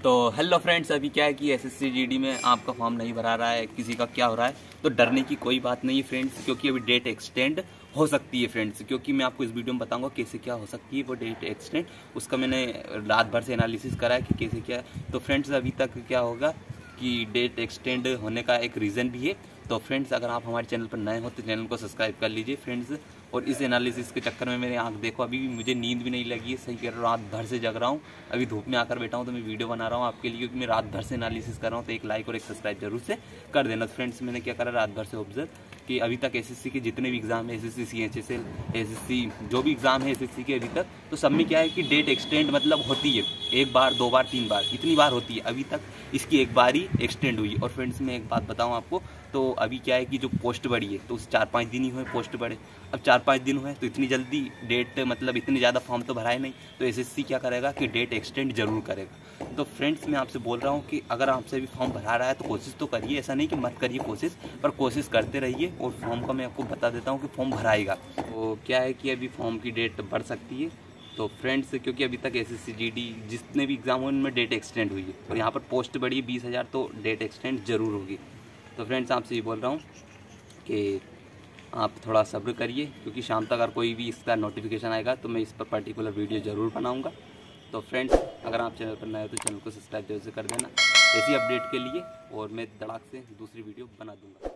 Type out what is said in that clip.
तो hello friends, अभी क्या है कि एसएससी जीडी में आपका फॉर्म नहीं भरा रहा है, किसी का क्या हो रहा है, तो डरने की कोई बात नहीं है फ्रेंड्स, क्योंकि अभी डेट एक्सटेंड हो सकती है फ्रेंड्स। क्योंकि मैं आपको इस वीडियो में बताऊंगा कैसे क्या हो सकती है वो डेट एक्सटेंड। उसका मैंने रात भर से एनालिसिस करा है कि कैसे क्या। तो फ्रेंड्स अभी तक क्या होगा कि डेट एक्सटेंड होने का एक रीज़न भी है। तो फ्रेंड्स अगर आप हमारे चैनल पर नए हो तो चैनल को सब्सक्राइब कर लीजिए फ्रेंड्स। और इस एनालिसिस के चक्कर में मेरे आँख देखो, अभी भी मुझे नींद भी नहीं लगी है, सही कह रहा हूँ, रात भर से जग रहा हूँ। अभी धूप में आकर बैठा हूँ तो मैं वीडियो बना रहा हूँ आपके लिए, क्योंकि मैं रात भर से एनालिसिस कर रहा हूँ। तो एक लाइक और एक सब्सक्राइब जरूर से कर देना। फ्रेंड्स मैंने क्या करा रात भर से ऑब्जर्व कि अभी तक एसएससी के जितने भी एग्जाम है, एसएससी सीएचएसएल एसएससी जो भी एग्जाम है एसएससी के अभी तक, तो सब में क्या है कि डेट एक्सटेंड मतलब होती है, एक बार दो बार तीन बार इतनी बार होती है। अभी तक इसकी एक बार ही एक्सटेंड हुई। और फ्रेंड्स मैं एक बात बताऊं आपको, तो अभी क्या है कि जो पोस्ट बढ़ी है तो उस 4-5 दिन ही हुए पोस्ट बढ़े। अब 4-5 दिन हुए तो इतनी जल्दी डेट मतलब इतने ज़्यादा फॉर्म तो भराए नहीं, तो एसएससी क्या करेगा कि डेट एक्सटेंड जरूर करेगा। तो फ्रेंड्स मैं आपसे बोल रहा हूँ कि अगर आपसे भी फॉर्म भरा रहा है तो कोशिश तो करिए, ऐसा नहीं कि मत करिए कोशिश, पर कोशिश करते रहिए। और फॉर्म का मैं आपको बता देता हूँ कि फॉर्म भराएगा। तो क्या है कि अभी फॉर्म की डेट बढ़ सकती है। तो फ्रेंड्स क्योंकि अभी तक एसएससी जीडी जितने भी एग्जाम हुए उनमें डेट एक्सटेंड हुई है, और यहाँ पर पोस्ट बढ़ी है 20,000, तो डेट एक्सटेंड जरूर होगी। तो फ्रेंड्स आपसे ये बोल रहा हूँ कि आप थोड़ा सब्र करिए, क्योंकि शाम तक अगर कोई भी इसका नोटिफिकेशन आएगा तो मैं इस पर पर्टिकुलर वीडियो ज़रूर बनाऊँगा। तो फ्रेंड्स अगर आप चैनल पर नए हो तो चैनल को सब्सक्राइब जरूर से कर देना ऐसी अपडेट के लिए, और मैं धड़ाक से दूसरी वीडियो बना दूँगा।